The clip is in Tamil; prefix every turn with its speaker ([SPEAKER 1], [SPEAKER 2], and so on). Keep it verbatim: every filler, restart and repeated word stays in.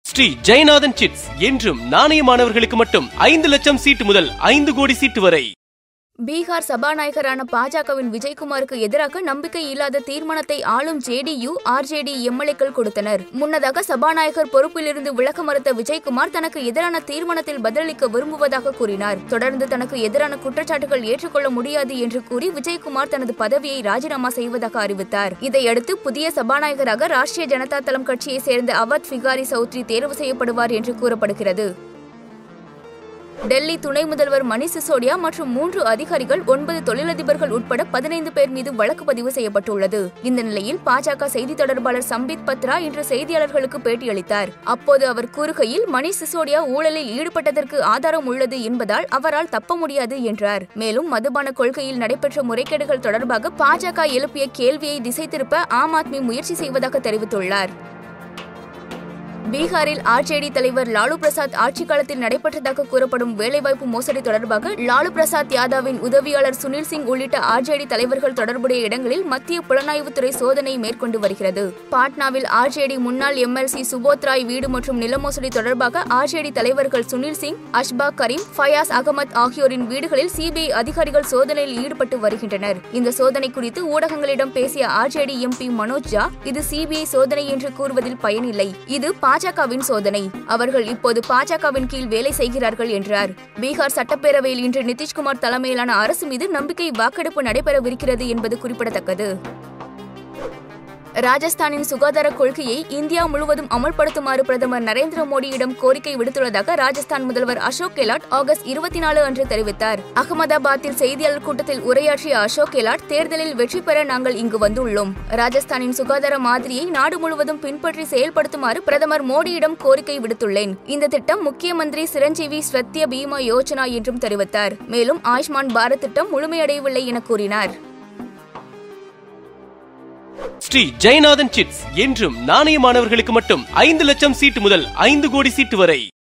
[SPEAKER 1] ஸ்ரீ ஜெயநாதன் சிட்ஸ் என்றும் நாணயமானவர்களுக்கு மட்டும் ஐந்து லட்சம் சீட்டு முதல் ஐந்து கோடி சீட்டு வரை.
[SPEAKER 2] பீகார் சபாநாயகரான பாஜகவின் விஜயகுமாருக்கு எதிராக நம்பிக்கை இல்லாத தீர்மானத்தை ஆளும் ஜேடியு ஆர்ஜேடி எம்எல்ஏக்கள் கொடுத்தனர். முன்னதாக சபாநாயகர் பொறுப்பிலிருந்து விலக மறுத்த விஜயகுமார் தனக்கு எதிரான தீர்மானத்தில் பதிலளிக்க விரும்புவதாக கூறினார். தொடர்ந்து தனக்கு எதிரான குற்றச்சாட்டுகள் ஏற்றுக்கொள்ள முடியாது என்று கூறி விஜயகுமார் தனது பதவியை ராஜினாமா செய்வதாக அறிவித்தார். இதையடுத்து புதிய சபாநாயகராக ராஷ்டிரிய ஜனதா தளம் கட்சியை சேர்ந்த அவத் பிகாரி சௌத்ரி தேர்வு செய்யப்படுவார் என்று கூறப்படுகிறது. டெல்லி துணை முதல்வர் மணீஷ் சிசோடியா மற்றும் மூன்று அதிகாரிகள் ஒன்பது தொழிலதிபர்கள் உட்பட பதினைந்து பேர் மீது வழக்கு பதிவு செய்யப்பட்டுள்ளது. இந்த நிலையில் பாஜக செய்தி தொடர்பாளர் சம்பித் பத்ரா இன்று செய்தியாளர்களுக்கு பேட்டியளித்தார். அப்போது அவர் கூறுகையில், மணீஷ் சிசோடியா ஊழலில் ஈடுபட்டதற்கு ஆதாரம் உள்ளது என்பதால் அவரால் தப்ப முடியாது என்றார். மேலும் மதுபான கொள்கையில் நடைபெற்ற முறைகேடுகள் தொடர்பாக பாஜக எழுப்பிய கேள்வியை திசை திருப்ப ஆம் ஆத்மி முயற்சி செய்வதாக தெரிவித்துள்ளார். பீகாரில் ஆர்ஜேடி தலைவர் லாலு பிரசாத் ஆட்சி காலத்தில் நடைபெற்றதாக கூறப்படும் வேலைவாய்ப்பு மோசடி தொடர்பாக லாலு பிரசாத் யாதவின் உதவியாளர் சுனில் சிங் உள்ளிட்ட ஆர்ஜேடி தலைவர்கள் தொடர்புடைய இடங்களில் மத்திய புலனாய்வுத்துறை சோதனை மேற்கொண்டு வருகிறது. பாட்னாவில் ஆர்ஜேடி முன்னாள் எம்எல்சி சுபோத் ராய் வீடு மற்றும் நில மோசடி தொடர்பாக ஆர்ஜேடி தலைவர்கள் சுனில் சிங், அஷ்பாக் கரீம், ஃபயாஸ் அகமது ஆகியோரின் வீடுகளில் சிபிஐ அதிகாரிகள் சோதனையில் ஈடுபட்டு வருகின்றனர். இந்த சோதனை குறித்து ஊடகங்களிடம் பேசிய ஆர்ஜேடி எம்பி மனோஜ் ஜா, இது சிபிஐ சோதனை என்று கூறுவதில் பயனில்லை, இது பாஜகவின் சோதனை, அவர்கள் இப்போது பாஜகவின் கீழ் வேலை செய்கிறார்கள் என்றார். பீகார் சட்டப்பேரவையில் இன்று நிதிஷ்குமார் தலைமையிலான அரசு மீது நம்பிக்கை வாக்கெடுப்பு நடைபெறவிருக்கிறது என்பது குறிப்பிடத்தக்கது. ராஜஸ்தானின் சுகாதார கொள்கையை இந்தியா முழுவதும் அமல்படுத்துமாறு பிரதமர் நரேந்திர மோடியிடம் கோரிக்கை விடுத்துள்ளதாக ராஜஸ்தான் முதல்வர் அசோக் கெலாட் ஆகஸ்ட் இருபத்தி நாலு அன்று தெரிவித்தார். அகமதாபாத்தில் செய்தியாளர் கூட்டத்தில் உரையாற்றிய அசோக் கெலாட், தேர்தலில் வெற்றி பெற நாங்கள் இங்கு வந்துள்ளோம். ராஜஸ்தானின் சுகாதார மாதிரியை நாடு முழுவதும் பின்பற்றி செயல்படுத்துமாறு பிரதமர் மோடியிடம் கோரிக்கை விடுத்துள்ளேன். இந்த திட்டம் முக்கிய மந்திரி சிரஞ்சீவி ஸ்வத்திய பீமா யோஜனா என்றும் தெரிவித்தார். மேலும் ஆயுஷ்மான் பாரத் திட்டம் முழுமையடையவில்லை என கூறினார்.
[SPEAKER 1] ஸ்ரீ ஜெயநாதன் சிட்ஸ் என்றும் நாணயமானவர்களுக்கு மட்டும் ஐந்து லட்சம் சீட்டு முதல் ஐந்து கோடி சீட்டு வரை.